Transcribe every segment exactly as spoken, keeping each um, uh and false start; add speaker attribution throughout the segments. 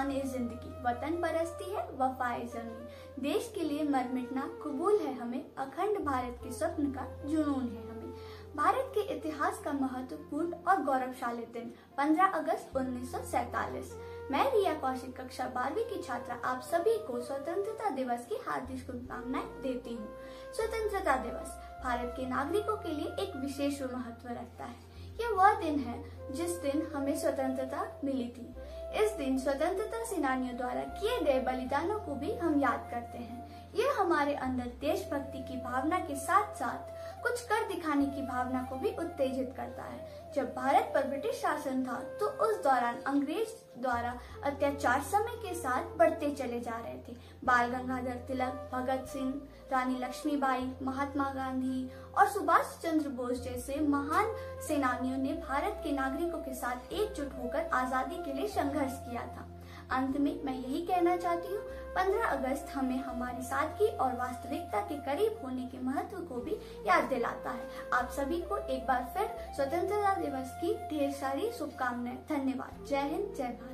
Speaker 1: शान ए जिंदगी, वतन परस्ती है वफाए ज़मीं। देश के लिए मर मिटना कबूल है हमें, अखंड भारत के स्वप्न का जुनून है हमें। भारत के इतिहास का महत्वपूर्ण और गौरवशाली दिन पंद्रह अगस्त उन्नीस सौ सैतालीस। मैं रिया कौशिक कक्षा बारहवीं की छात्रा आप सभी को स्वतंत्रता दिवस की हार्दिक शुभकामनाएं देती हूँ। स्वतंत्रता दिवस भारत के नागरिकों के लिए एक विशेष महत्व रखता है। यह वह दिन है जिस दिन हमें स्वतंत्रता मिली थी। इस दिन स्वतंत्रता सेनानियों द्वारा किए गए बलिदानों को भी हम याद करते हैं। यह हमारे अंदर देशभक्ति की भावना के साथ साथ कुछ कर दिखाने की भावना को भी उत्तेजित करता है। जब भारत पर ब्रिटिश शासन था तो उस दौरान अंग्रेज द्वारा अत्याचार समय के साथ बढ़ते चले जा रहे थे। बाल गंगाधर तिलक, भगत सिंह, रानी लक्ष्मीबाई, महात्मा गांधी और सुभाष चंद्र बोस जैसे महान सेनानियों ने भारत के नागरिकों के साथ एकजुट होकर आजादी के लिए संघर्ष किया था। अंत में मैं यही कहना चाहती हूँ, पंद्रह अगस्त हमें हमारी सादगी और वास्तविकता के करीब होने के महत्व को भी याद दिलाता है। आप सभी को एक बार फिर स्वतंत्रता दिवस की ढेर सारी शुभकामनाएं। धन्यवाद। जय हिंद, जय भारत।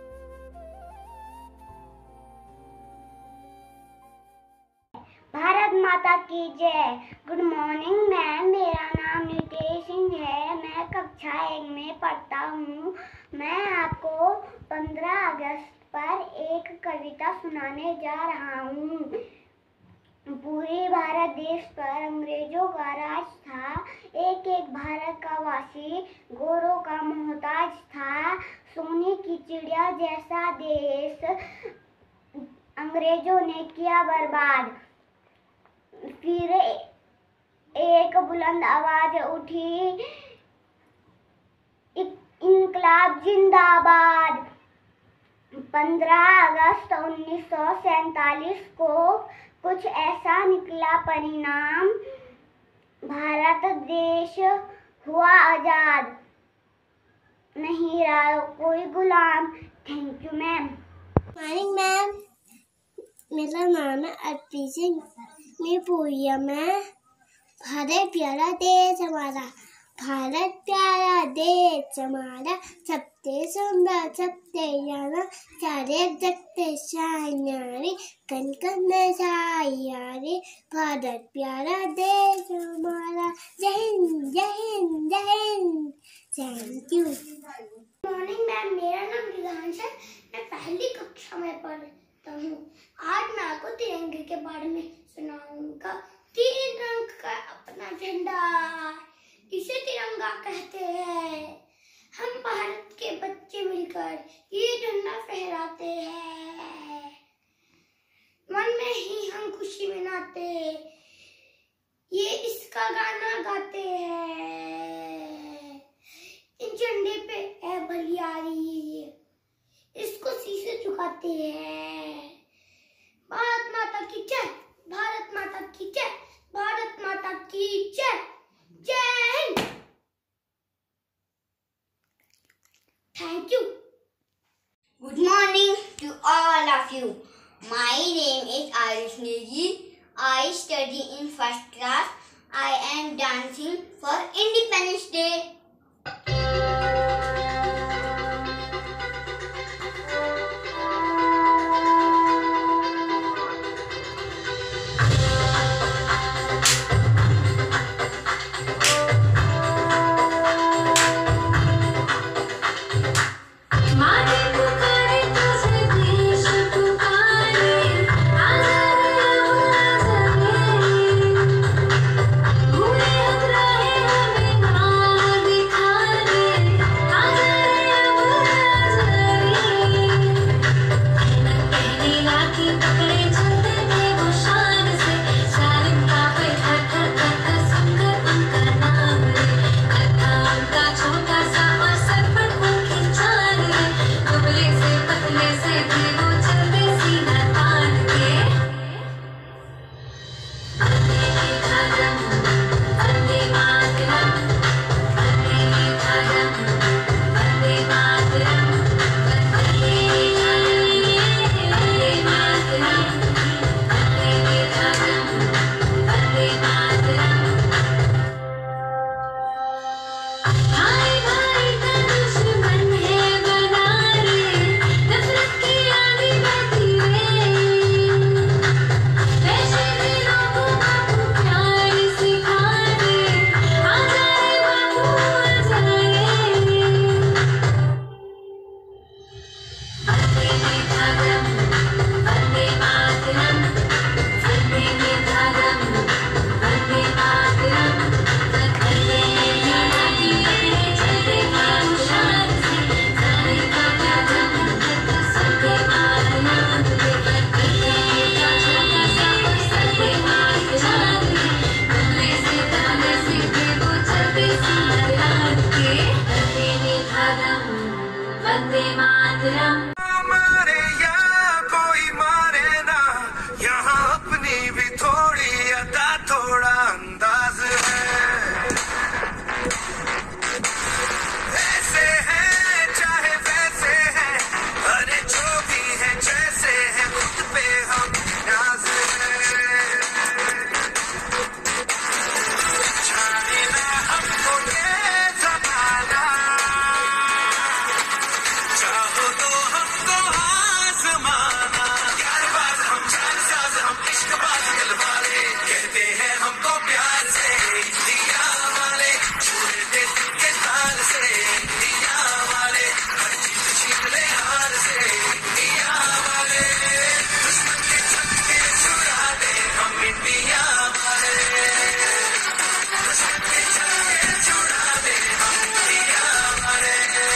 Speaker 2: भारत माता की जय। गुड मॉर्निंग मैम, मेरा नाम नितेश सिंह है। मैं कक्षा एक में पढ़ता हूँ। मैं आपको पंद्रह अगस्त पर एक कविता सुनाने जा रहा हूँ। पूरे भारत देश पर अंग्रेजों का राज था। एक एक भारत का वासी गोरों का मोहताज था। सोने की चिड़िया जैसा देश अंग्रेजों ने किया बर्बाद। फिर एक बुलंद आवाज उठी, इनकलाब जिंदाबाद। पंद्रह अगस्त उन्नीस सौ सैतालीस को कुछ ऐसा निकला परिणाम, भारत देश हुआ आजाद, नहीं रहा कोई गुलाम। Thank you ma'am.
Speaker 3: Morning ma'am, मेरा नाम है अर्पी सिंह। मैं पूरिया में। भारत प्यारा देश हमारा, भारत प्यारा देश हमारा, सबसे सुंदर सबसे जाना, सारे जगते शायारी, कन कन शायारी, भारत प्यारा देश हमारा। जय हिंद, जय हिंद, जय Hind. Thank you.
Speaker 2: Morning ma'am, मेरा नाम रिदांश है। मैं पहली कक्षा में पढ़ता हूँ। आज मैं आपको तिरंगे के बारे में सुनाऊंगा। तीन रंग का अपना झंडा, इसे तिरंगा कहते हैं। हम भारत के बच्चे मिलकर ये झंडा फहराते हैं। मन में ही हम खुशी मनाते, ये इसका गाना गाते हैं। इन झंडे पे है बलियारी, इसको शीशे झुकाते हैं। भारत माता की जय, भारत माता की जय, भारत माता की जय। जय Hind. Thank you.
Speaker 4: Good morning to all of you. My name is Ayush Negi. I study in first class. I am dancing for Independence Day.
Speaker 5: Hooray, hooray, hooray, hooray, मातरम।
Speaker 6: मारे या कोई मारे ना, यहाँ अपनी भी थोड़ी अदा थोड़ा अंदाज है। ऐसे हैं चाहे वैसे हैं, अरे जो भी है जैसे है, खुद पे हम नाज है। जाने ना हमको ये जमाना, चाहो तो हमको आजमाना। यार बाज हम जानसाज हम इश्क बाज दिल वाले, कहते हैं हमको प्यार से दिया वाले, छूने दे दिल के तार से दिया वाले, हर चीज छीन ले हार से दिया वाले, दुश्मन के छक्के छुड़ा दे हम इंडिया वाले, दुश्मन के छक्के छुड़ा दे हम इंडिया वाले।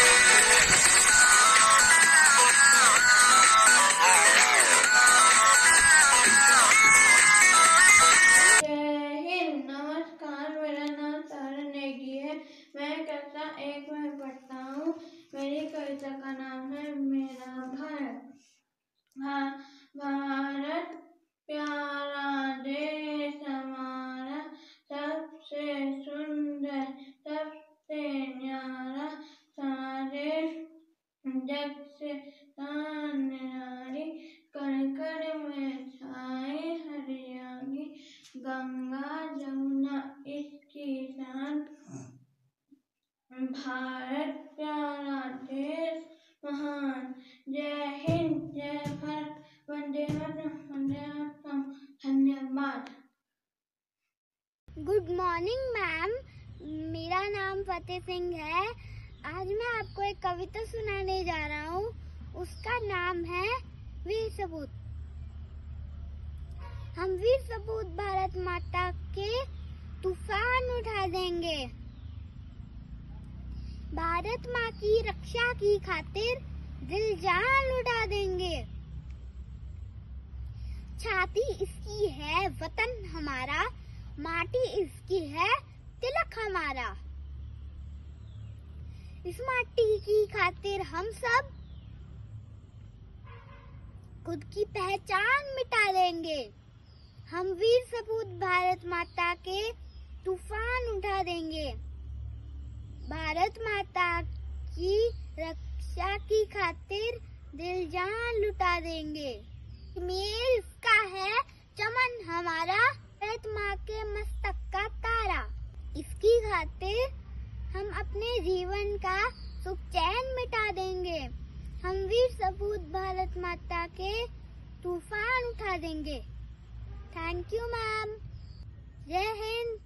Speaker 7: जय हिंद। नमस्कार, मेरा नाम सारा नेगी है। मैं कक्षा एक में पढ़ता हूँ। मेरी कविता का नाम है मेरा भारत। भा- भारत प्यारा देश हमारा, सबसे सुंदर सबसे न्यारा, सारे जग से शान निराली, कण कण में छाए हरियाली, गंगा जमुना इसकी शान, भारत प्यारा देश महान। जय हिंद, जय भारत, वंदे मातरम, वंदे मातरम। धन्यवाद।
Speaker 3: गुड मॉर्निंग मैम, मेरा नाम फतेह सिंह है। आज मैं आपको एक कविता सुनाने जा रहा हूँ। उसका नाम है वीर सपूत। हम वीर सपूत भारत माता के तूफान उठा देंगे, भारत माँ की रक्षा की खातिर दिल जान लुटा देंगे। छाती इसकी है वतन हमारा, माटी इसकी है तिलक हमारा। इस माटी की खातिर हम सब खुद की पहचान मिटा देंगे। हम वीर सपूत भारत माता के तूफान उठा देंगे, भारत माता की रक्षा की खातिर दिल जान लुटा देंगे। मेल इसका है चमन हमारा, भारत माँ के मस्तक का तारा। इसकी खातिर हम अपने जीवन का सुख चैन मिटा देंगे। हम वीर सपूत भारत माता के तूफान उठा देंगे। Thank you ma'am. जय हिंद।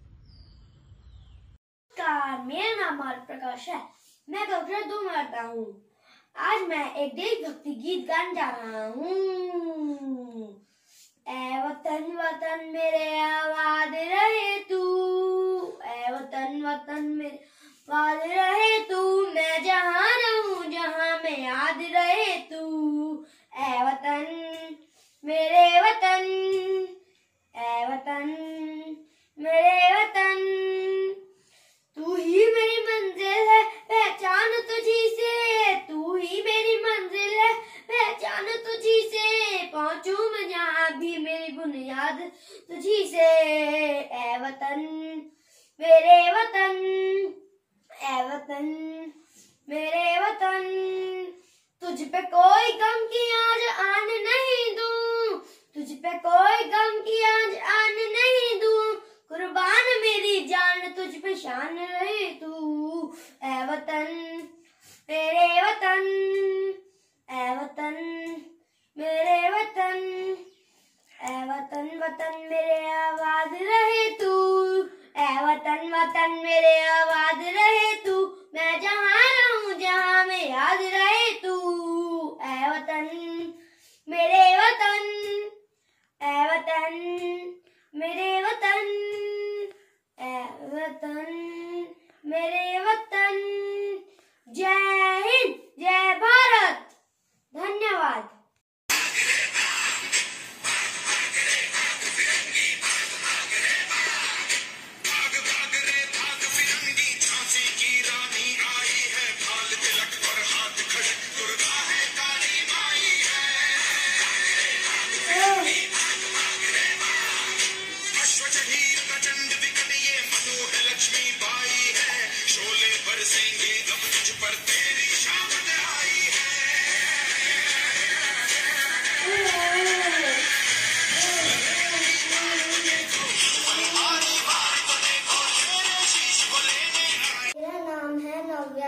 Speaker 2: नमस्कार, मेरा नाम भारत प्रकाश है। मैं कक्षा दो में पढ़ता हूँ। आज मैं एक देशभक्ति गीत गाने जा रहा हूँ। ऐ वतन वतन मेरे आबाद रहे तू, ऐ वतन वतन मेरे आबाद रहे तू, मैं जहाँ रहूँ जहाँ में याद रहे तू। ऐ वतन मेरे वतन, ऐ वतन मेरे वतन, तू ही मेरी मंजिल है पहचान तुझी से, तू ही मेरी मंजिल है पहचान तुझी से, पहुँचूं मैं जहाँ भी मेरी बुनियाद तुझी से। ऐ वतन मेरे वतन, ऐ वतन मेरे वतन, तुझ पे कोई गम की आज आन नहीं दूं, तुझ पे कोई गम की आज आन नहीं दूं, कुर्बान मेरी जान तुझ पे शान रहे तू। ऐ वतन मेरे वतन, ऐ वतन मेरे वतन, ऐ वतन वतन मेरे आबाद रहे तू, ऐ वतन वतन मेरे आबाद रहे तू, मैं जहाँ रहूँ जहाँ में याद रहे तू। ऐ वतन मेरे वतन, ऐ वतन मेरे वतन, ऐ वतन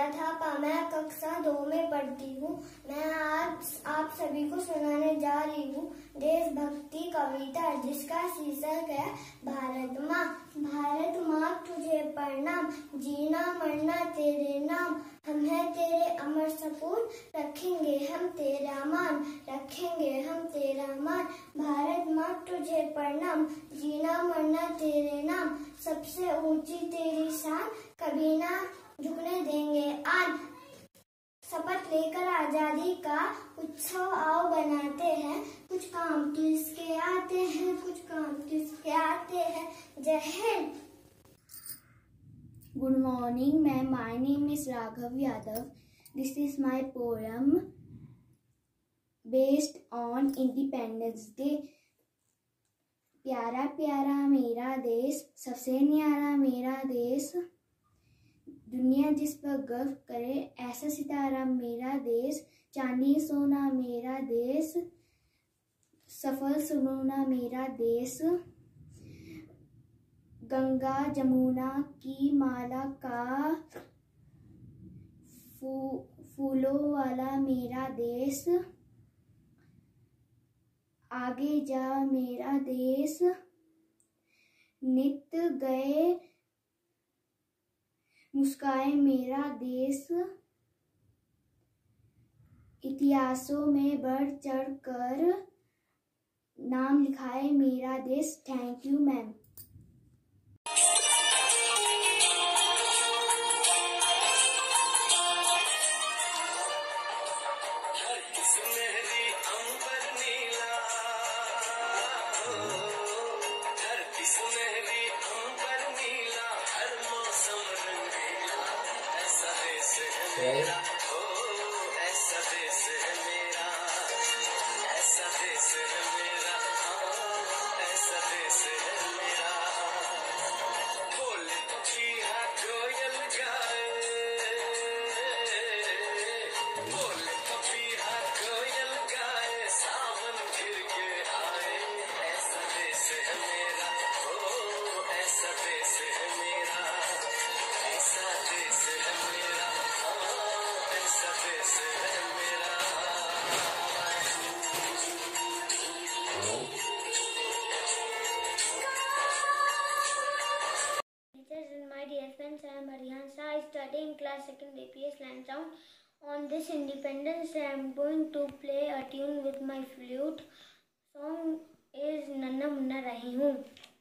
Speaker 3: मैं था पा मैं कक्षा दो में पढ़ती हूँ। मैं आज आप सभी को सुनाने जा रही हूँ देशभक्ति कविता जिसका शीर्षक है भारत माँ। भारत माँ तुझे प्रणाम, जीना मरना तेरे नाम। हम है तेरे अमर सपूत, रखेंगे हम तेरा मान, रखेंगे हम तेरा मान। भारत माँ तुझे प्रणाम, जीना मरना तेरे नाम। सबसे ऊंची तेरी शान, कभी ना झुकने देंगे आन। शपथ लेकर आजादी का उत्सव आओ बनाते हैं। कुछ काम तो इसके आते हैं, कुछ काम तो इसके आते हैं। जय Hind.
Speaker 1: Good morning, ma'am. My name is Raghav Yadav. This is my poem based on Independence Day. प्यारा प्यारा मेरा देश, सबसे न्यारा मेरा देश। दुनिया जिस पर गर्व करे, ऐसा सितारा मेरा देश। चांदी सोना मेरा देश, सफल सुनोना मेरा देश। गंगा जमुना की माला का फू, फूलों वाला मेरा देश। आगे जा मेरा देश, नित गए मुस्काए मेरा देश। इतिहासों में बढ़ चढ़ कर नाम लिखाए मेरा देश। Thank you ma'am.
Speaker 3: I am Aryan Shah. I study in class second A P S Lansdowne. On this Independence Day, I am going to play a tune with my flute. Song is Nanna Munna Rahi Hoon.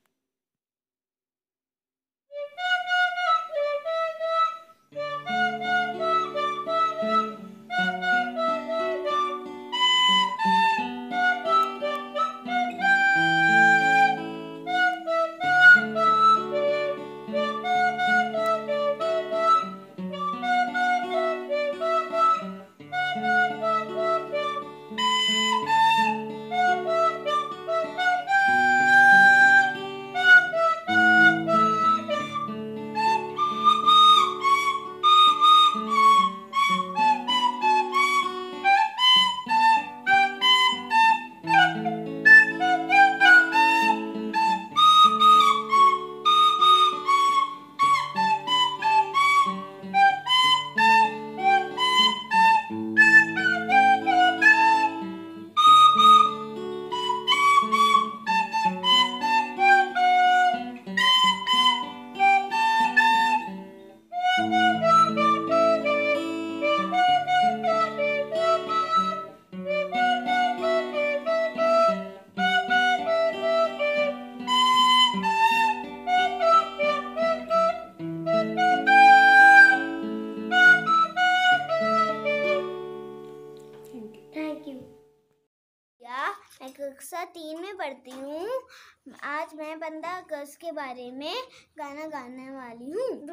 Speaker 3: मैं कक्षा तीन में पढ़ती हूँ। आज मैं पंद्रह अगस्त के बारे में गाना गाने वाली हूँ।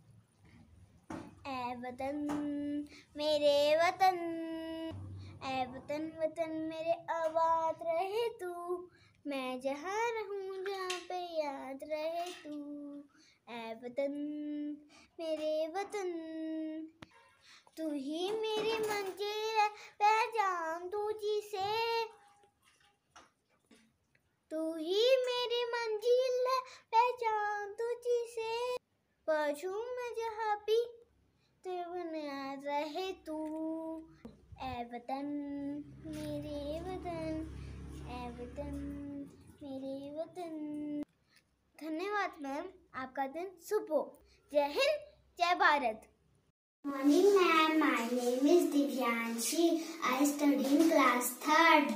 Speaker 3: ऐ वतन मेरे वतन, ऐ वतन वतन मेरे आबाद रहे तू। मैं जहाँ रहूँ जहाँ पे याद रहे तू। ऐ वतन मेरे वतन, तू ही मेरी मंजिल पहचान तुझी से। तू ही मेरी मंजिल पहचान तुझी से। पहुँचूं मैं जहाँ भी तेरे का दिन शुभ हो। जय हिंद, जय Bharat.
Speaker 2: Morning ma'am, my name is Divyanshi. I study in class third.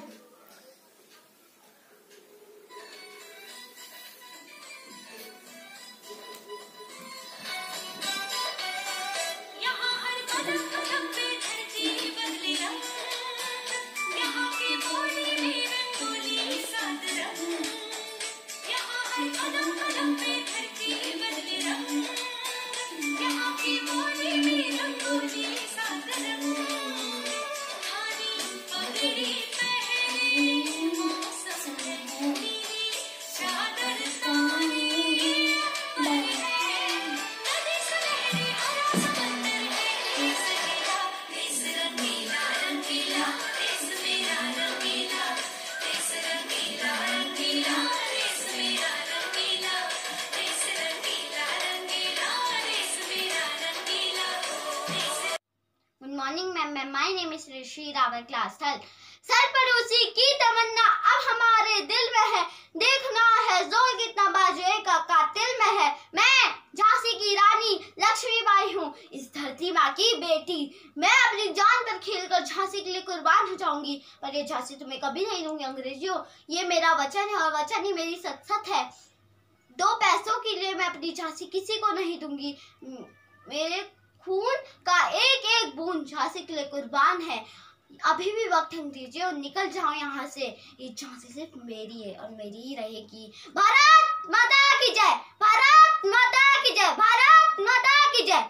Speaker 4: Good morning ma'am, my name is Rishi Rawal, class third. सरपरोसी की तमन्ना अब हमारे दिल में है, देखना है जोर कितना बाजुए का कातिल में है। मैं झांसी की रानी लक्ष्मीबाई हूँ, इस धरती माँ की बेटी। मैं अपनी जान पर खेलकर झांसी के लिए कुर्बान हो जाऊंगी, पर ये झांसी तुम्हें कभी नहीं दूंगी अंग्रेजियों। ये मेरा वचन है और वचन ही मेरी सत सत है। दो पैसों के लिए मैं अपनी झांसी किसी को नहीं दूंगी। मेरे खून का एक एक बूंद झांसी के लिए कुर्बान है। अभी भी वक्त हम दीजिए और निकल जाओ यहाँ से। ये झांसी सिर्फ मेरी है और मेरी ही रहेगी। भारत माता की जय, भारत माता की जय, भारत माता की जय।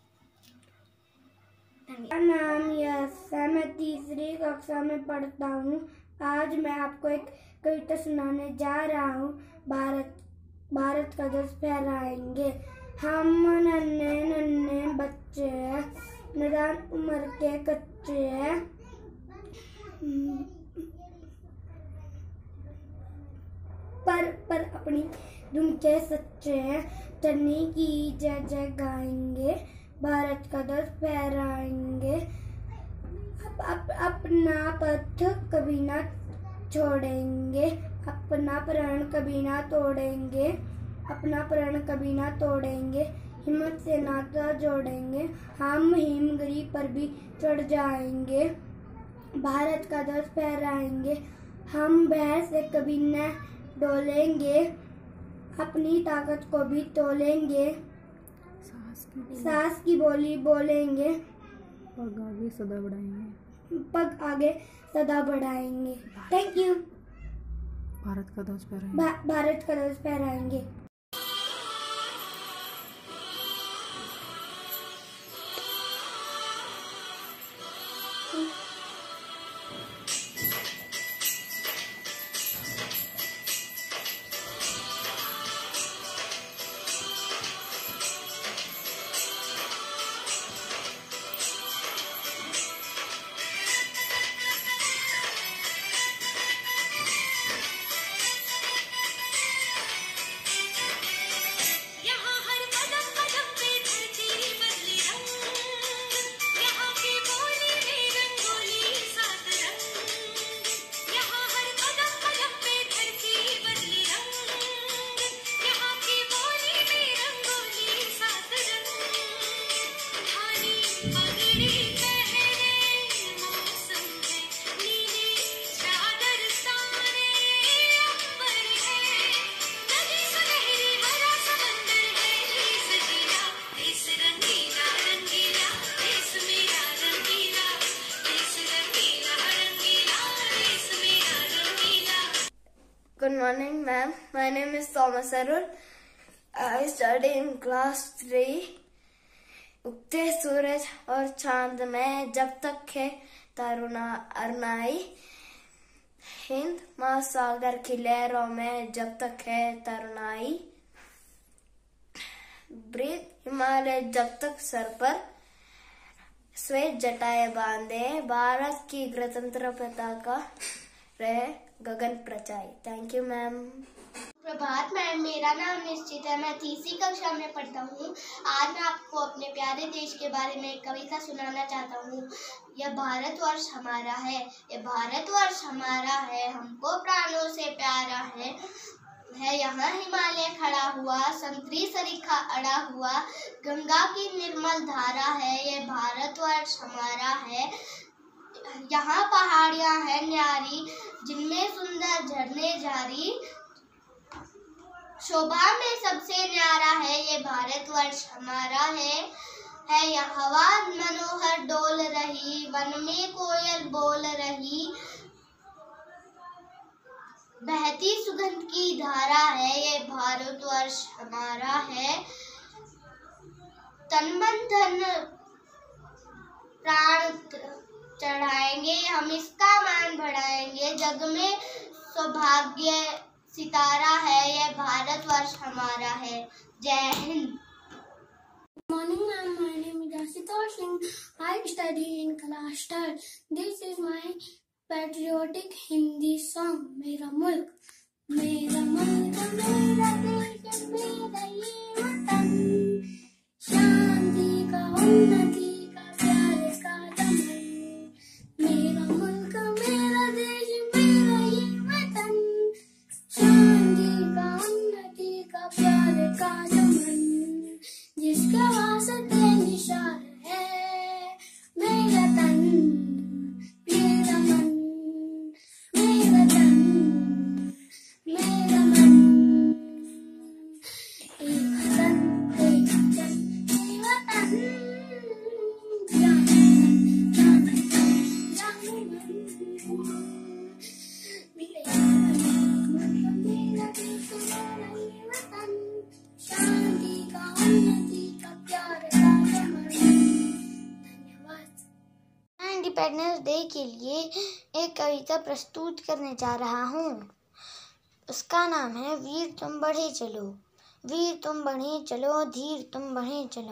Speaker 2: मेरा नाम यश है, मैं तीसरी कक्षा में पढ़ता हूँ। आज मैं आपको एक कविता सुनाने जा रहा हूँ। भारत भारत का ध्वज फहराएंगे हम, नन्हे नन्हे बच्चे हैं, नादान उम्र के कच्चे हैं। पर पर अपनी धुन के सच्चे हैं, चन्नी की जय जय गाएंगे, भारत का ध्वज फहराएंगे। अप, अप, अपना पथ कभी ना छोड़ेंगे, अपना प्रण कभी ना तोड़ेंगे, अपना प्रण कभी ना तोड़ेंगे, हिम्मत से नाता जोड़ेंगे, हम हिमगिरी पर भी चढ़ जाएंगे, भारत का ध्वज फहराएंगे, हम भय से कभी न डोलेंगे, अपनी ताकत को भी तोलेंगे, सास की बोली बोलेंगे,
Speaker 5: पग आगे सदा बढ़ाएंगे,
Speaker 2: पग आगे सदा बढ़ाएंगे। Thank you.
Speaker 5: भारत का ध्वज फहराएंगे,
Speaker 2: भा, भारत का ध्वज फहराएंगे।
Speaker 8: Good morning, ma'am. My name is Thomas Arul. I study in class three. उगते सूरज और चांद में जब तक है तरुणा अरनाई, हिंद महासागर की लहरों में जब तक है तरुणाई, ब्रीद हिमालय जब तक सर पर श्वेत जटाए बांधे, भारत की गणतंत्र पताका रहे गगन प्रचाई। Thank you ma'am.
Speaker 2: प्रभात मैम, मेरा नाम निश्चित है, मैं तीसरी कक्षा में पढ़ता हूँ। आज मैं आपको अपने प्यारे देश के बारे में एक कविता सुनाना चाहता हूँ। यह भारतवर्ष हमारा है, यह भारतवर्ष हमारा है, हमको प्राणों से प्यारा है।
Speaker 4: है यहाँ हिमालय खड़ा हुआ, संतरी सरीखा अड़ा हुआ, गंगा की निर्मल धारा है, ये भारतवर्ष हमारा है। यहाँ पहाड़ियाँ हैं न्यारी, जिनमें सुंदर झरने जारी, शोभा में सबसे न्यारा है, ये भारतवर्ष हमारा है। है यह हवा मनोहर डोल रही, वन में कोयल बोल रही, बहती सुगंध की धारा है, ये भारतवर्ष हमारा है। तन मन धन प्राण चढ़ाएंगे, हम इसका मान बढ़ाएंगे, जग में सौभाग्य सितारा है, ये भारतवर्ष हमारा है। जय Hind.
Speaker 9: Good morning, ma'am. My name is Ashutosh Singh. I study in class third. This is my patriotic Hindi song. मेरा मुल्क, मेरा मुल्क, मेरा देश, मेरा ये वतन, शांति का उन्नति का प्यार का दमन। मेरा मुल्क, मेरा देश, मेरा ये वतन, शांति का उन्नति का प्यार का दमन, जिसका वास्ते निशान है मेरा तन, मेरा मन, मेरा तन, मेरा मन। एक वतन, एक वतन, एक वतन, जाने मन, जाने मन, जाने मन। मेरा मुल्क, मेरा देश, मेरा ये वतन, शांति का उन्नति का प्यार का दमन। धन्यवाद।
Speaker 8: मैं इंडिपेंडेंस डे के लिए एक कविता प्रस्तुत करने जा रहा हूँ। उसका नाम है वीर तुम बढ़े चलो, वीर तुम बढ़े चलो, धीर तुम बढ़े चलो,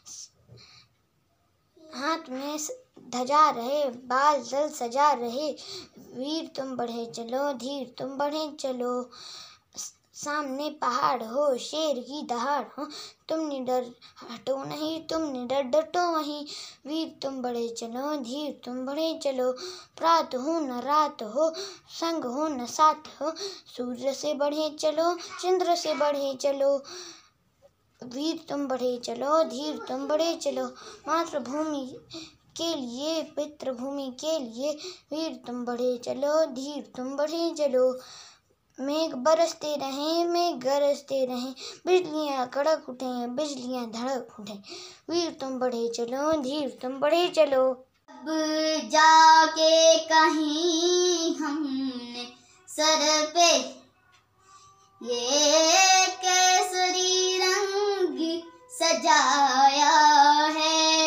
Speaker 8: हाथ में ध्वजा रहे, बाल दल सजा रहे, वीर तुम बढ़े चलो, धीर तुम बढ़े चलो, सामने पहाड़ हो, शेर की दहाड़ हो, तुम निडर हटो नहीं, तुम निडर डटो वहीं, वीर तुम बढ़े चलो, धीर तुम बढ़े चलो, प्रात हो न रात हो, संग हो न साथ हो, सूर्य से बढ़े चलो, चंद्र से बढ़े चलो, वीर तुम बढ़े चलो, धीर तुम बढ़े चलो, मातृभूमि के लिए, पितृभूमि के लिए, वीर तुम बढ़े चलो, धीर तुम बढ़े चलो, मेघ बरसते रहें, मेघ गरजते रहें, बिजलियाँ कड़क उठें, बिजलियाँ धड़क उठें, वीर तुम बढ़े चलो, धीर तुम बढ़े चलो।
Speaker 4: अब जाके कहीं हमने सर पे ये केसरी रंग सजाया है,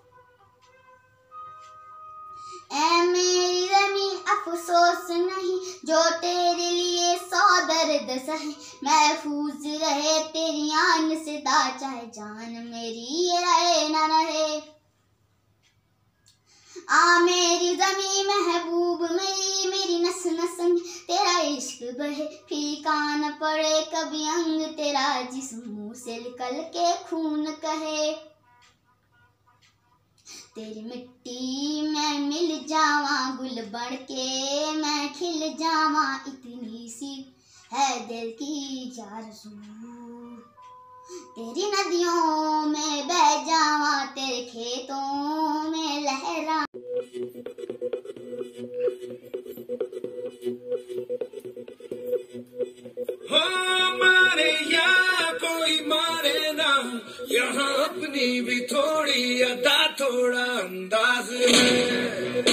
Speaker 4: ऐ मेरी ज़मीं अफसोस नहीं जो तेरे लिए सौ दर्द सहे, महफूज रहे तेरी आन से दा, चाहे जान मेरी रहे न रहे। आ मेरी ज़मीं महबूब मेरी, मेरी नस नस में तेरा इश्क बहे, फीका न पड़े कभी अंग तेरा, जिस्म मुँह से निकल के खून कहे, तेरी मिट्टी में मिल जावा, गुल बन के मैं खिल जावा, इतनी सी है दिल की आरज़ू, तेरी नदियों में बह जावा, तेरे खेतों में लहरा।
Speaker 6: हो मारे या कोई मारे ना, यहाँ अपनी भी थोड़ी अदा थोड़ा अंदाज है,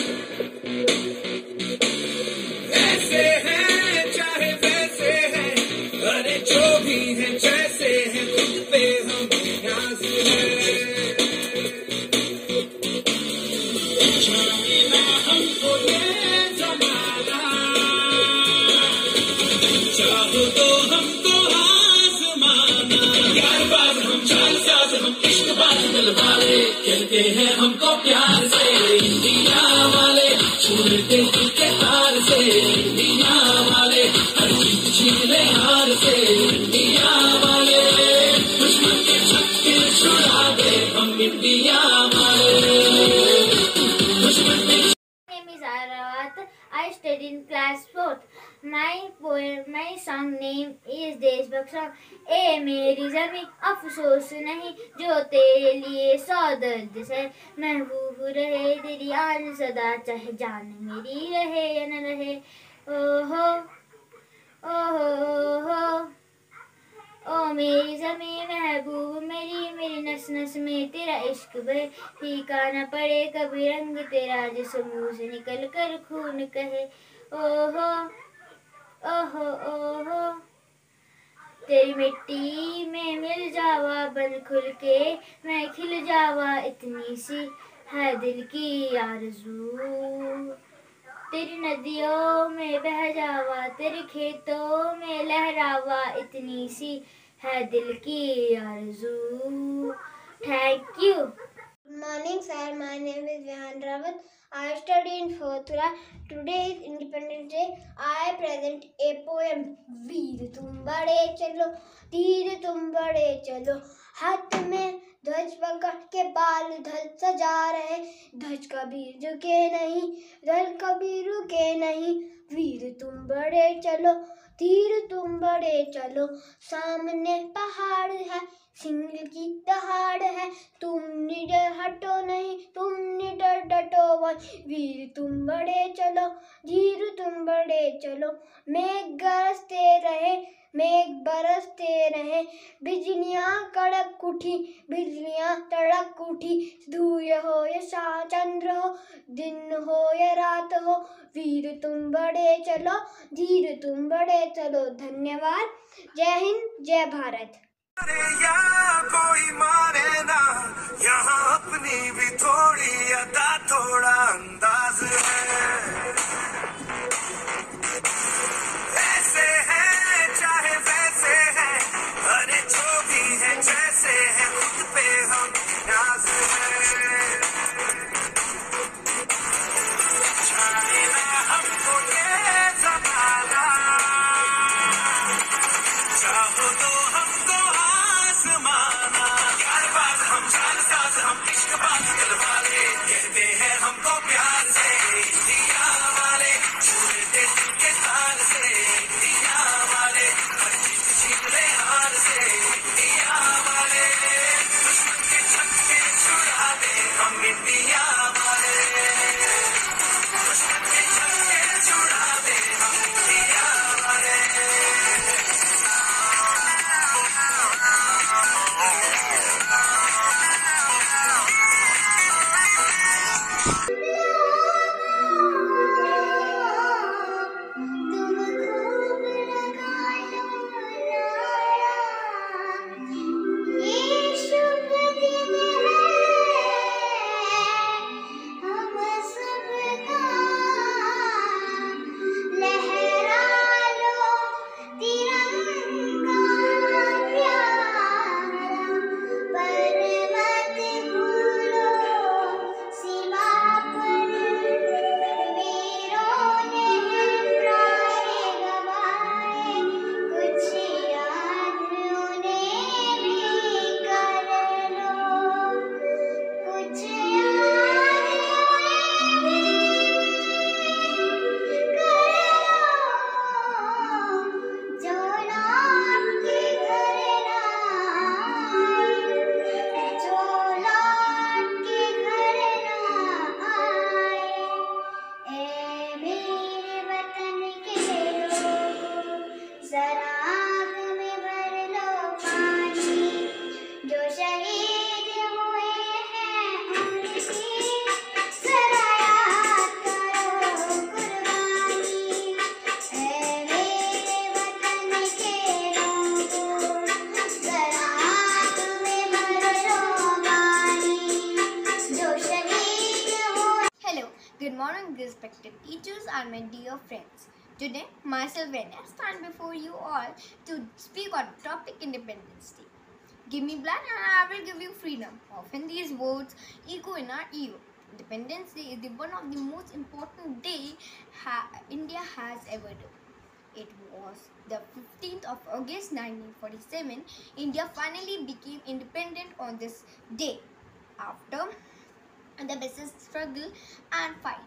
Speaker 6: ऐसे हैं चाहे वैसे हैं, अरे जो भी है जैसे हैं, खुद पे हम नाज है, जाने ना हमको ये जमाना, चाहो तो हमको आज़माना, यार बाज हम चाल साज हम इश्क बाज दिल वाले, कहते हैं हमको प्यार से इंडिया वाले, छोड़ते दिल के हार से इंडिया वाले, हर चीज छीन ले हार से इंडिया वाले, दुश्मन के छक्के छुड़ा दे हम इंडिया वाले, दुश्मन के।
Speaker 8: My name is Aravat. I study in class fourth.
Speaker 4: My poem, my song name is देशभक्त song. ए मेरी ज़मीं अफसोस नहीं जो तेरे लिए सौ दर्द से महबूब रहे तेरी आन सदा चाहे जान मेरी रहे या न रहे. ओहो ओहो ओहो ओ मेरी ज़मीं महबूब मेरी मेरी नस नस में तेरा इश्क बहे फीका न पड़े कभी रंग तेरा जिस मुँह से निकल कर खून कहे. ओहो ओहो ओहो तेरी मिट्टी में मिल जावा बन खुल के मैं खिल जावा इतनी सी है दिल की आरज़ू. तेरी नदियों में बह जावा तेरे खेतों में लहरावा इतनी सी है दिल की आरज़ू. Thank you.
Speaker 3: Good morning, sir. My name is Vihan Rawat. I study in fourth class. Today is Independence Day. I present a poem. वीर तुम बड़े चलो, तीर तुम बड़े चलो, हाथ में ध्वज पकड़ के बाल ध्वज सजा रहे. ध्वज कभी झुके नहीं, ध्वज कभी रुके नहीं. वीर तुम बड़े चलो, तीर तुम बड़े चलो, सामने पहाड़ है, सिंह की दहाड़ है. तुम निडर हटो नहीं, तुम निडर डटो वही. वीर तुम बड़े चलो, धीर तुम बड़े चलो. मेघ गरजते रहे, मेघ बरसते रहे, बिजलियां कड़क उठी, बिजलियां तड़क उठी. सूर्य हो या सा चंद्र हो, दिन हो या रात हो, वीर तुम बड़े चलो, धीर तुम बड़े चलो. धन्यवाद. जय हिंद, जय भारत.
Speaker 6: या कोई माने ना यहाँ अपनी भी थोड़ी अदा थोड़ा अंदाज है. ऐसे हैं चाहे वैसे हैं, अरे जो भी है जैसे है खुद पे हम नाज है. जाने ना हमको ये ज़माना, चाहो तो हमको आज़माना. यार बाज हम जानसाज हम इश्क बाज दिल वाले, कहते हैं हमको प्यार से दिया वाले. छूले दे दिल के तार से दिया वाले, हर चीज छीन ले हार से दिया वाले. दुश्मन के छक्के छुड़ा दे हम इंडिया वाले, दुश्मन के छक्के छुड़ा दे हम इंडिया वाले.
Speaker 10: Good morning, respected teachers and my dear friends. Today, myself Venya stand before you all to speak on the topic Independence Day. Give me blood and I will give you freedom. Often these words echo in our ear. Independence Day is the one of the most important day ha India has ever done. It was the fifteenth of August nineteen forty-seven. India finally became independent on this day after the biggest struggle and fight.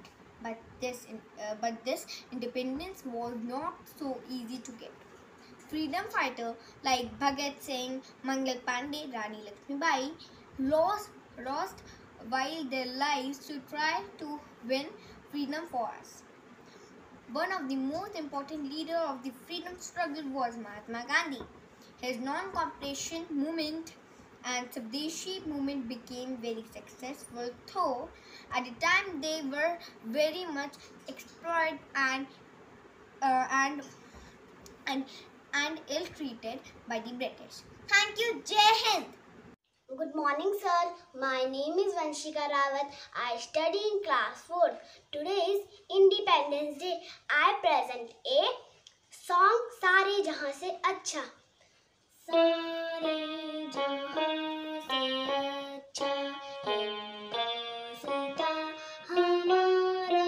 Speaker 10: But this, uh, but this independence was not so easy to get. Freedom fighters like Bhagat Singh, Mangal Pandey, Rani Lakshmibai lost, lost while their lives to try to win freedom for us. One of the most important leaders of the freedom struggle was Mahatma Gandhi. His non-cooperation movement and Swadeshi movement became very successful, though at the time they were very much exploited and uh, and and and ill-treated by the British. Thank you. Jai Hind.
Speaker 3: Good morning, sir. My name is Vanshika Rawat. I study in class fourth. Today is Independence Day. I present a song सारे जहां से अच्छा. सारे जहां से अच्छा हिंदुस्तान हमारा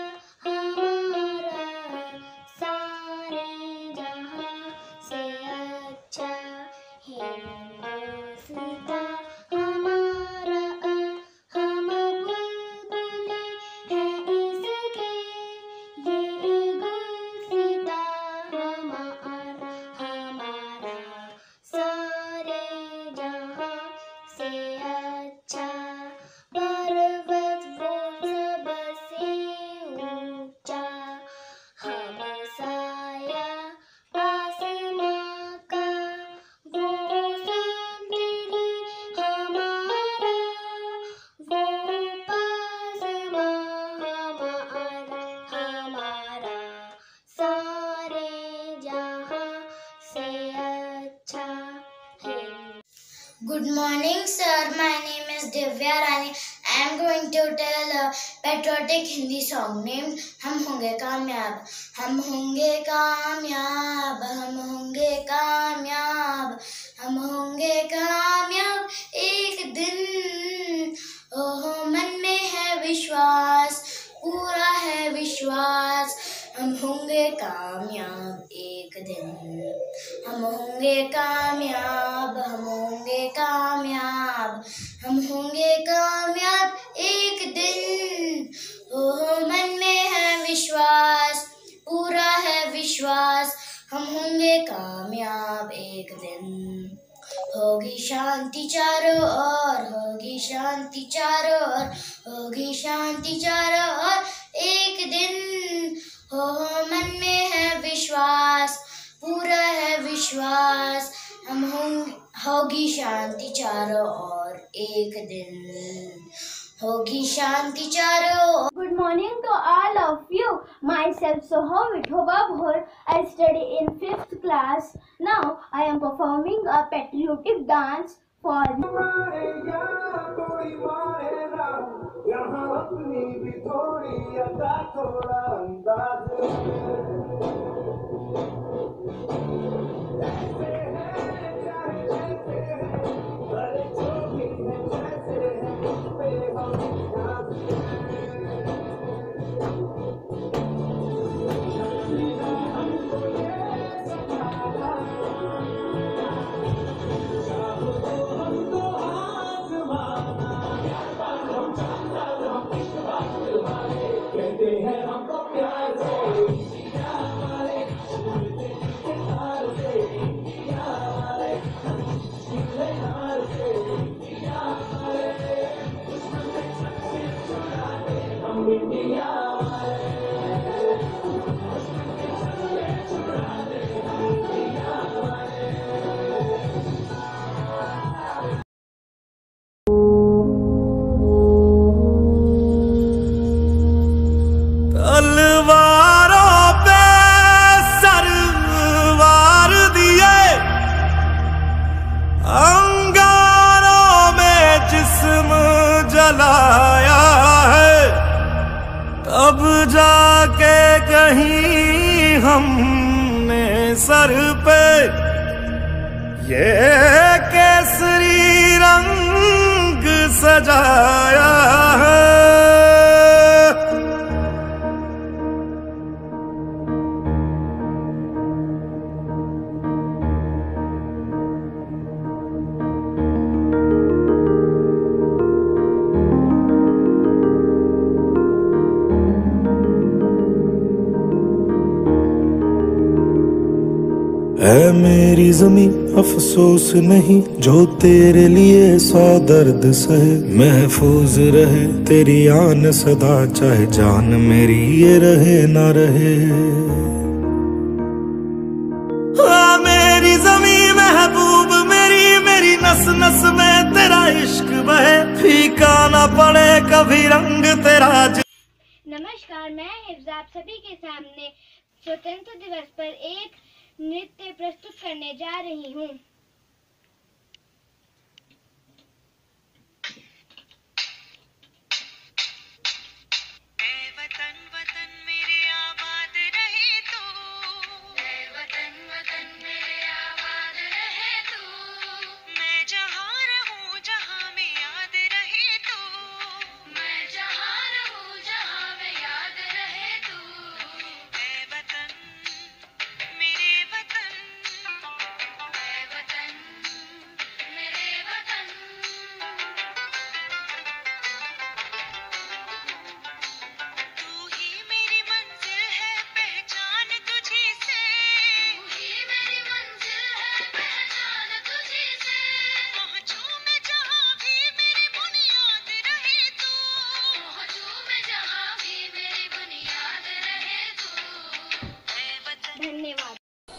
Speaker 3: हमारा सारे जहां से अच्छा हिंदुस्तान हमारा हम बुलबुल हैं इसके ये गुलसिता हमारा हमारा सारे जहां से अच्छा पर्वत वो सबसे ऊंचा हम साया आसमां का वो सौंदर्य हमारा वो पासमां हमारा हमारा सारे जहां से अच्छा है.
Speaker 11: Good morning, sir. My name is Divya Rani. I am going to tell a patriotic Hindi song named हम होंगे कामयाब. हम होंगे कामयाब, हम होंगे कामयाब, हम होंगे कामयाब एक दिन. ओह मन में है विश्वास, पूरा है विश्वास. हम होंगे कामयाब एक दिन. हम होंगे कामयाब, हम होंगे कामयाब, हम होंगे कामयाब एक दिन. ओह मन में है विश्वास, पूरा है विश्वास. हम होंगे कामयाब एक दिन. होगी शांति चारों ओर, होगी शांति चारों ओर, होगी शांति चारों ओर एक दिन. हो मन में है विश्वास, पूरा है विश्वास. हम होंगे होगी शांति चारों ओर एक दिन. होगी शांति चारों ओर.
Speaker 9: Good morning to all of you. Myself Soho Vithoba Bhor. I study in fifth class. Now I am performing a patriotic dance for
Speaker 6: यहाँ अपनी भी थोड़ी अदा थोड़ा अंदाज ऐसे हैं चाहे जैसे हैं भले जो भी हैं जैसे हैं पे हम नाज हमको ये संभाला हमको आजमाना कहते हैं हमको प्यार से इंडिया वाले सुनते के हार से इंडिया वाले सुनते हार से इंडिया वाले दुश्मन से सबसे छुड़ाते हम इंडिया वाले दुश्मन के सबसे छुड़ाते हम इंडिया वाले. तलवारों पे सरवार दिए, अंगारों में जिस्म जलाया है, तब जाके कहीं हमने सर पे ये केसरी रंग सजाया है.
Speaker 12: है मेरी जमी अफसोस नहीं जो तेरे लिए सौ दर्द सहे, महफूज रहे तेरी आन सदा चाहे जान मेरी ये रहे ना रहे। हाँ मेरी जमी महबूब मेरी, मेरी नस नस में तेरा इश्क बहे, फीका ना पड़े कभी रंग तेरा।
Speaker 9: नमस्कार, मैं हिफ्ज़ा आप सभी के सामने स्वतंत्रता दिवस पर एक नृत्य प्रस्तुत करने जा रही हूँ। धन्यवाद।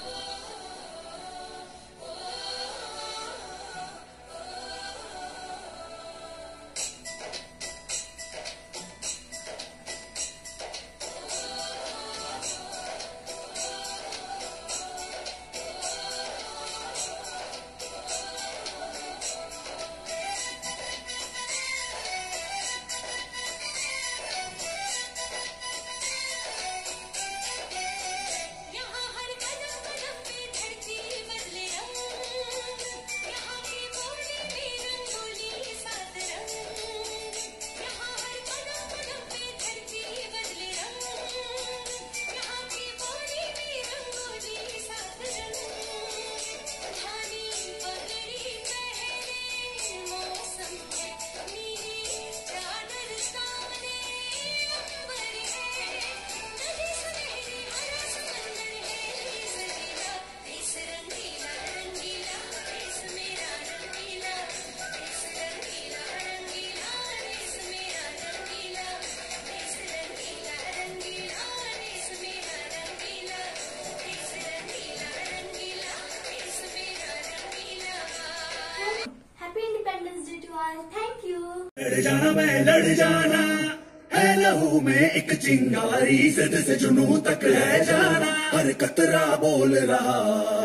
Speaker 9: Thank you.
Speaker 6: लड़ जाना मैं लड़ जाना है लहू में एक चिंगारी, जिद से जुनून तक है जाना, हर कतरा बोल रहा।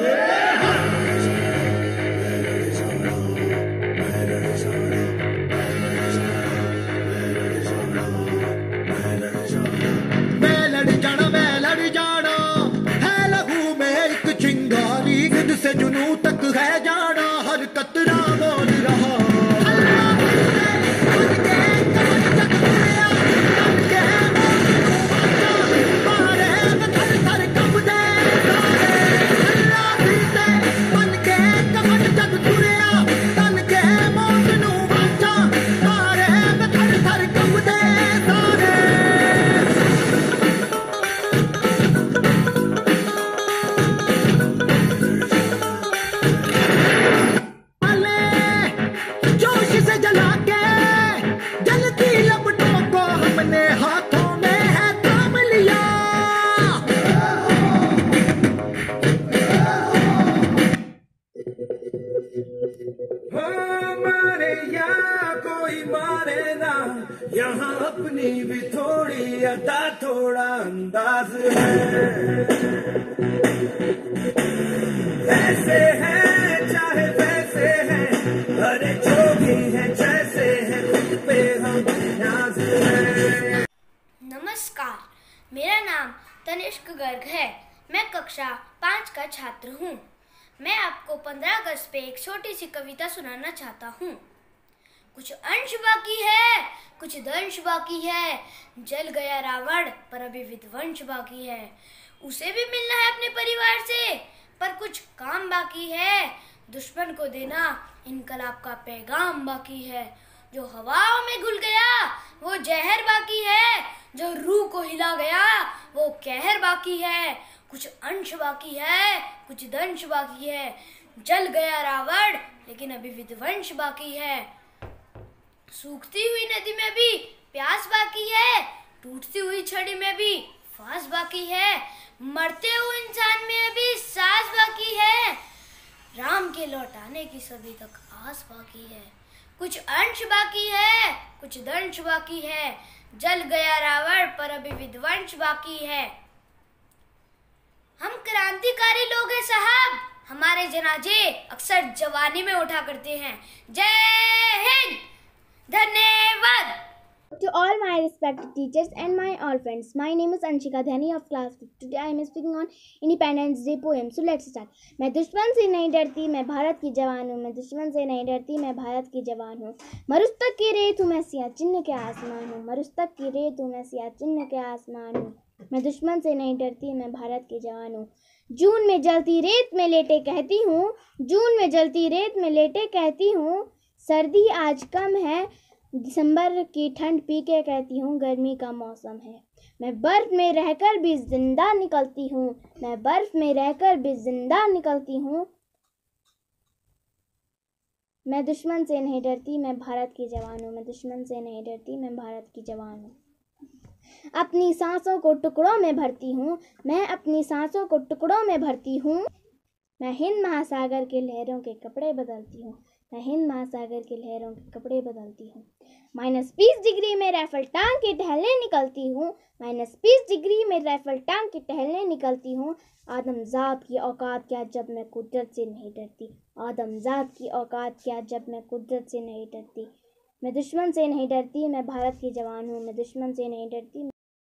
Speaker 6: मैं लड़ जाना मैं लड़ जाना है लहू में एक चिंगारी, जिद से जुनून तक है जाना, हर कतरा बोल रहा। यहाँ अपनी भी थोड़ी अदा थोड़ा अंदाज है, ऐसे हैं चाहे वैसे हैं, अरे जो भी है जैसे है, खुद पे हम न्याज है।
Speaker 9: नमस्कार, मेरा नाम तनिष्क गर्ग है। मैं कक्षा पाँच का छात्र हूँ। मैं आपको पंद्रह अगस्त पे एक छोटी सी कविता सुनाना चाहता हूँ। कुछ अंश बाकी है, कुछ दंश बाकी है, जल गया रावण पर अभी विध्वंस बाकी है। उसे भी मिलना है अपने परिवार से, पर कुछ काम बाकी है। दुश्मन को देना इनकलाब का पैगाम बाकी है। जो हवाओं में घुल गया वो जहर बाकी है, जो रूह को हिला गया वो कहर बाकी है।
Speaker 8: कुछ अंश बाकी है, कुछ दंश बाकी है। जल गया रावण, लेकिन अभी विध्वंस बाकी है। सूखती हुई नदी में भी प्यास बाकी है, टूटती हुई छड़ी में भी फांस बाकी है, मरते हुए इंसान में अभी सांस बाकी है। राम के लौट आने की सभी तक आस बाकी है। कुछ अंश बाकी है, कुछ दंश बाकी है। जल गया रावण, पर अभी विध्वंस बाकी है। हम क्रांतिकारी लोग हैं साहब, हमारे जनाजे अक्सर जवानी में उठा करते हैं। जय हिंद, धन्यवाद।
Speaker 13: To all my respected teachers and my all friends, my name is Anshika Dhani of class fifth. Today I am speaking on Independence Day poem. So let's start. मैं दुश्मन से नहीं डरती, मैं भारत की जवान हूँ। मैं दुश्मन से नहीं डरती, मैं भारत की जवान हूँ। मरुस्तक की रेत हूँ मैं, सियाचिन के आसमान हूँ। मरुस्तक की रेत हूँ मैं, सियाचिन के आसमान हूँ। मैं दुश्मन से नहीं डरती, मैं भारत की जवान हूँ। जून में जलती रेत में लेटे कहती हूँ, जून में जलती रेत में लेटे कहती हूँ, सर्दी आज कम है, दिसंबर की ठंड पी के कहती हूँ, गर्मी का मौसम है। मैं बर्फ में रहकर भी जिंदा निकलती हूँ, मैं बर्फ में रहकर भी जिंदा निकलती हूँ। मैं दुश्मन से नहीं डरती, मैं भारत की जवान हूँ। मैं दुश्मन से नहीं डरती, मैं भारत की जवान हूँ। अपनी सांसों को टुकड़ों में भरती हूँ, मैं अपनी सांसों को टुकड़ों में भरती हूँ। मैं हिंद महासागर के लहरों के कपड़े बदलती हूँ, मैं हिंद महासागर के लहरों के कपड़े बदलती हूँ। माइनस बीस डिग्री में राइफल टांग के टहलने निकलती हूँ, माइनस बीस डिग्री में राइफल टांग के टहलने निकलती हूँ। आदमजात की औकात क्या जब मैं कुदरत से नहीं डरती, आदमजात की औकात क्या जब मैं कुदरत से नहीं डरती। मैं दुश्मन से नहीं डरती, मैं भारत की जवान हूँ। मैं दुश्मन से नहीं डरती।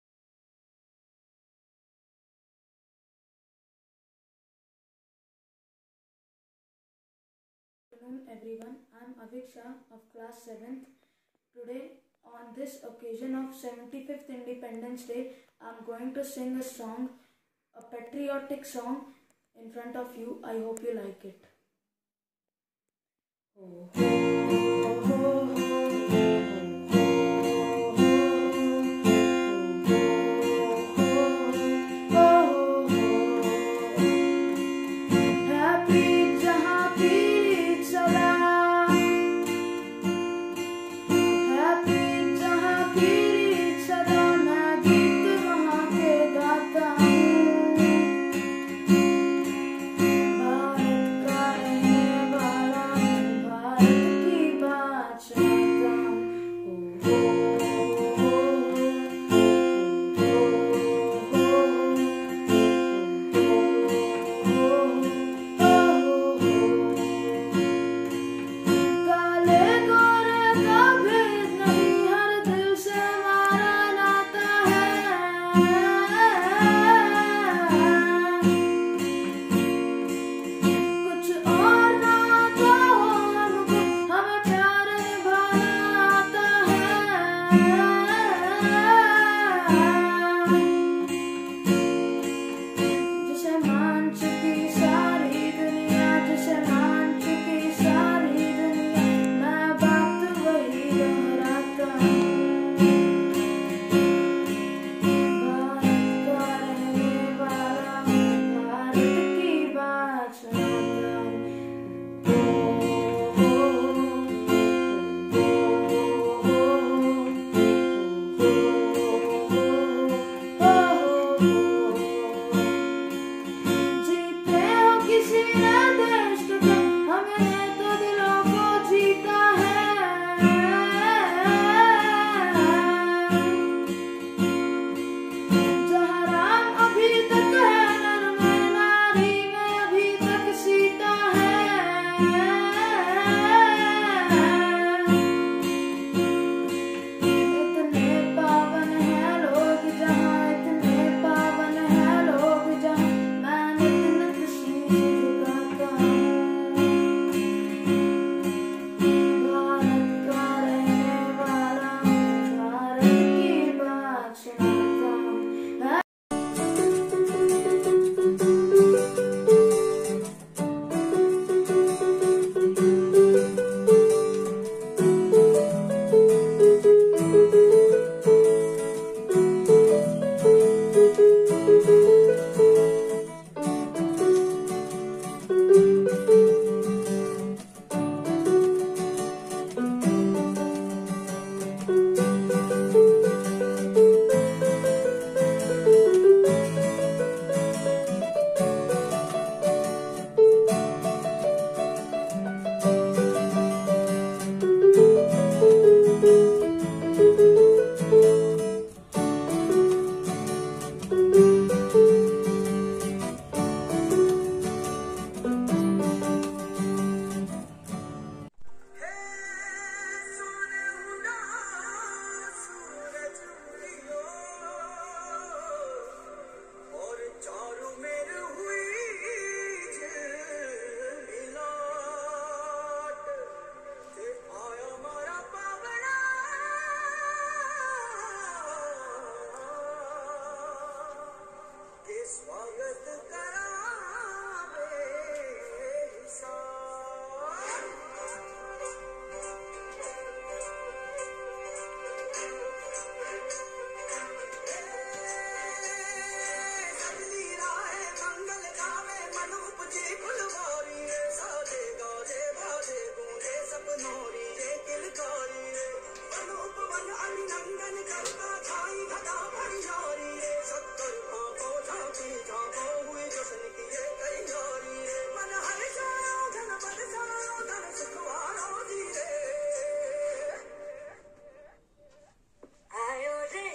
Speaker 14: Good afternoon everyone, I am Avik Shah of class seventh. Today on this occasion of seventy-fifth Independence Day, I am going to sing a song, a patriotic song in front of you. I hope you like it. Oh, oh, oh, oh.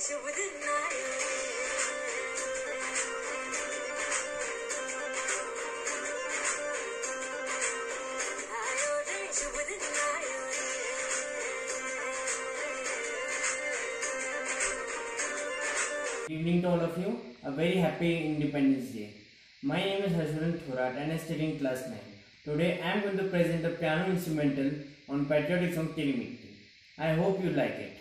Speaker 15: Good evening to all of you. A very happy Independence Day. My name is Harsharan Thorat and I study in class nine. Today I am going to present the piano instrumental on patriotic song Teri Mitti. I hope you like it.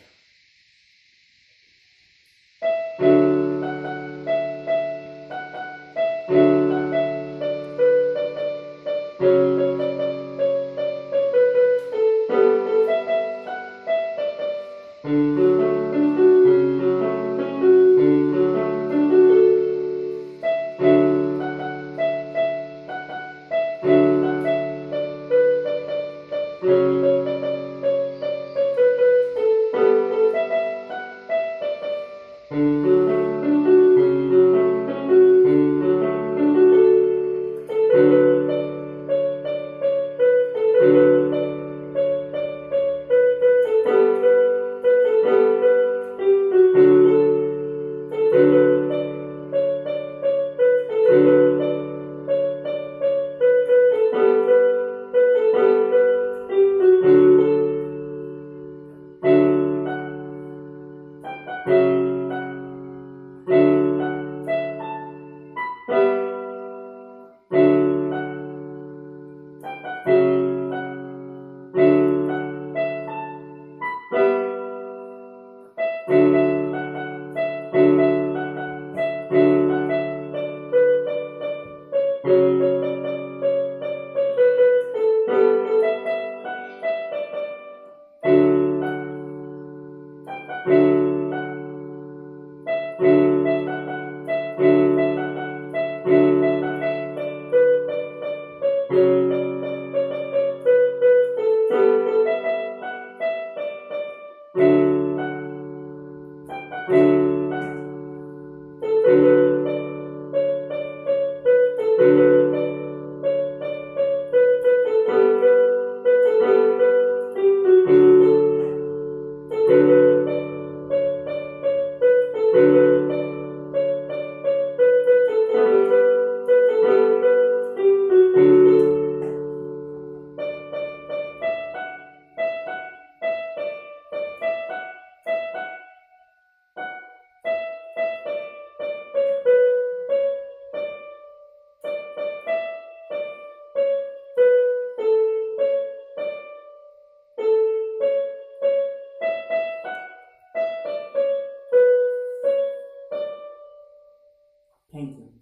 Speaker 15: Thank you.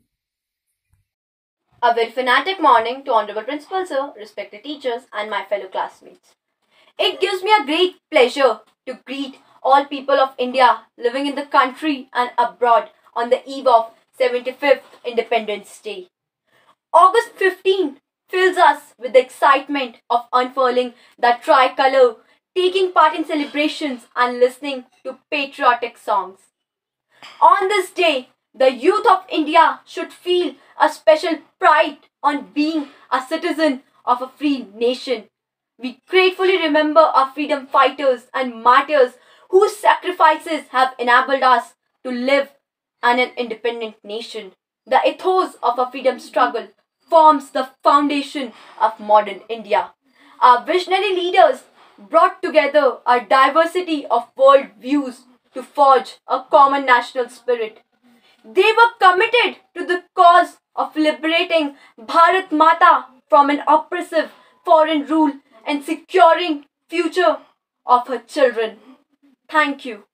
Speaker 16: A very fanatic morning to Honorable Principal Sir, respected teachers and my fellow classmates. It gives me a great pleasure to greet all people of India living in the country and abroad on the eve of seventy-fifth Independence Day. August fifteenth fills us with the excitement of unfurling the tricolour, taking part in celebrations and listening to patriotic songs. On this day, the youth of India should feel a special pride on being a citizen of a free nation. We gratefully remember our freedom fighters and martyrs whose sacrifices have enabled us to live in an independent nation. The ethos of our freedom struggle forms the foundation of modern India. Our visionary leaders brought together a diversity of world views to forge a common national spirit. They were committed to the cause of liberating Bharat Mata from an oppressive foreign rule and securing future of her children. Thank you.